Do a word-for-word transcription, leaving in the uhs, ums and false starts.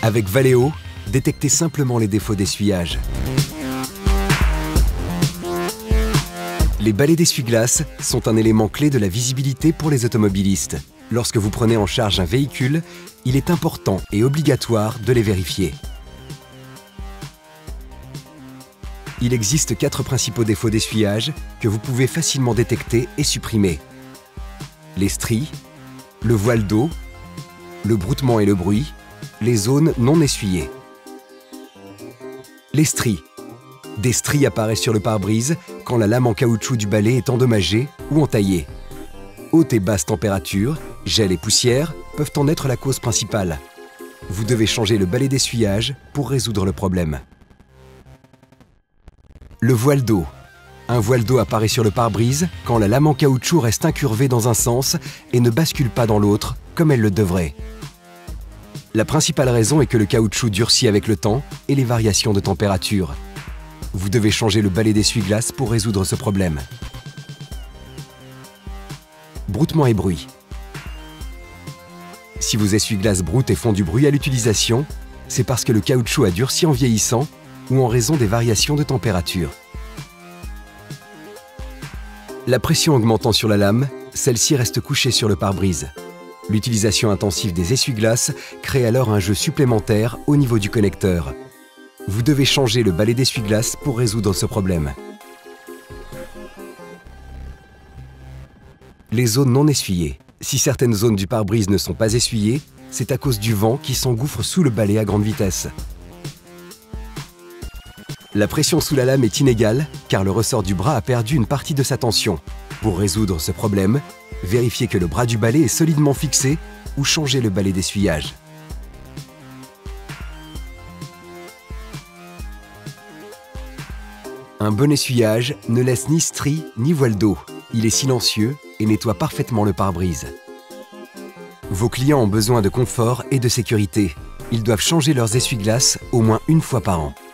Avec Valeo, détectez simplement les défauts d'essuyage. Les balais d'essuie-glace sont un élément clé de la visibilité pour les automobilistes. Lorsque vous prenez en charge un véhicule, il est important et obligatoire de les vérifier. Il existe quatre principaux défauts d'essuyage que vous pouvez facilement détecter et supprimer. Les stries, le voile d'eau, le broutement et le bruit, les zones non essuyées. Les stries. Des stries apparaissent sur le pare-brise quand la lame en caoutchouc du balai est endommagée ou entaillée. Haute et basse température, gel et poussière peuvent en être la cause principale. Vous devez changer le balai d'essuyage pour résoudre le problème. Le voile d'eau. Un voile d'eau apparaît sur le pare-brise quand la lame en caoutchouc reste incurvée dans un sens et ne bascule pas dans l'autre comme elle le devrait. La principale raison est que le caoutchouc durcit avec le temps et les variations de température. Vous devez changer le balai d'essuie-glace pour résoudre ce problème. Broutement et bruit. Si vos essuie-glaces broutent et font du bruit à l'utilisation, c'est parce que le caoutchouc a durci en vieillissant ou en raison des variations de température. La pression augmentant sur la lame, celle-ci reste couchée sur le pare-brise. L'utilisation intensive des essuie-glaces crée alors un jeu supplémentaire au niveau du connecteur. Vous devez changer le balai d'essuie-glace pour résoudre ce problème. Les zones non essuyées. Si certaines zones du pare-brise ne sont pas essuyées, c'est à cause du vent qui s'engouffre sous le balai à grande vitesse. La pression sous la lame est inégale car le ressort du bras a perdu une partie de sa tension. Pour résoudre ce problème, vérifiez que le bras du balai est solidement fixé ou changez le balai d'essuyage. Un bon essuyage ne laisse ni stries ni voile d'eau. Il est silencieux et nettoie parfaitement le pare-brise. Vos clients ont besoin de confort et de sécurité. Ils doivent changer leurs essuie-glaces au moins une fois par an.